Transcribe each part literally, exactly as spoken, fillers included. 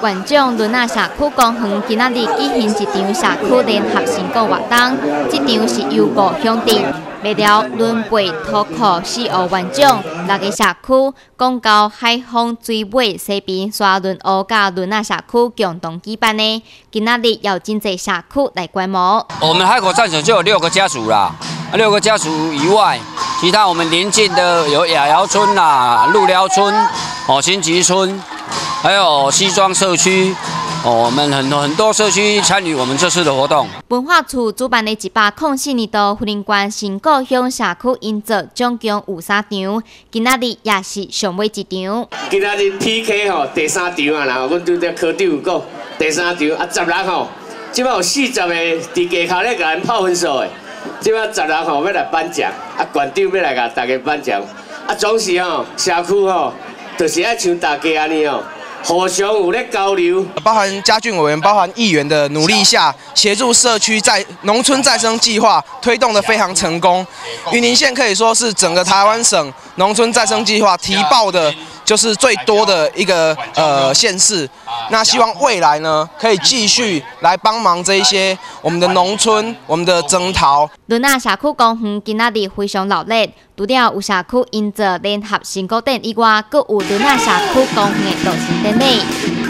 县长伦纳社区公园今仔日举行一场社区联合成果活动，这场是由故乡镇。 为了伦培土库四号园长，六个社区广交海丰水尾西边沙仑湖甲伦纳社区共同举办的，今仔日有真侪社区来观摩。 我们海口战场就有六个家属啦，六个家属以外，其他我们邻近的有雅瑶村啦、鹿寮村、哦新集村，还有西庄社区。 哦，我们很多很多社区参与我们这次的活动。 文化处主办的一百零四年度福林县新故乡社区音乐总共有三场，今仔日也是上尾一场。 今仔日 P K 吼第三场啊，然后阮拄则科长有讲第三场啊，十人吼，即摆有四十个伫家口咧甲咱泡分数的，即摆十人吼要来颁奖，啊县长要来甲大家颁奖，啊总是吼社区吼，就是爱像大家安尼哦。 互相有咧交流， 包含家俊委员、包含议员的努力下，协助社区在农村再生计划推动得非常成功。云林县可以说是整个台湾省农村再生计划提报的，就是最多的一个呃县市。那希望未来呢，可以继续来帮忙这一些我们的农村、我们的征讨。 伦纳社区公园今仔日非常热闹，除了有社区音乐联合成果展以外，阁有伦纳社区公园的造型典礼。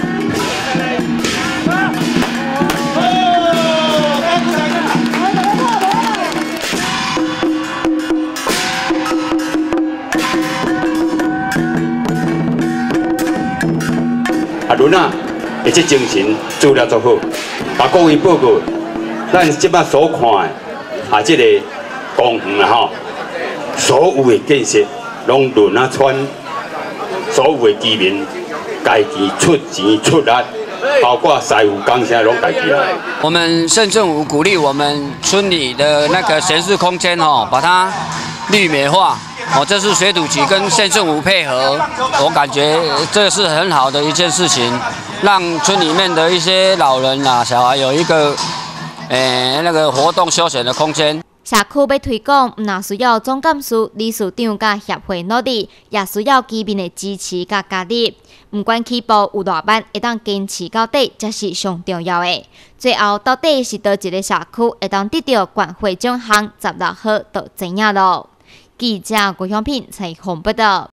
啊，伦啊，而且精神做了足好，甲各位报告，咱即摆所看的啊，即、这个公园啊吼，所有的建设拢伦啊村所有的居民家己出钱出力，包括师傅工程拢家己来。 我们县政府鼓励我们村里的那个闲适空间哦，把它绿美化。 哦，这是水土局跟县政府配合，我感觉这是很好的一件事情，让村里面的一些老人啊、小孩有一个，诶、欸、那个活动休闲的空间。 社区要推广，唔但需要总干事、理事长甲协会努力，也需要居民的支持甲加入。唔管起步有偌慢，会当坚持到底，才是上重要的。最后，到底是倒一个社区会当得到县会奖项？十六号就知影咯。 记者郭香平采访报道。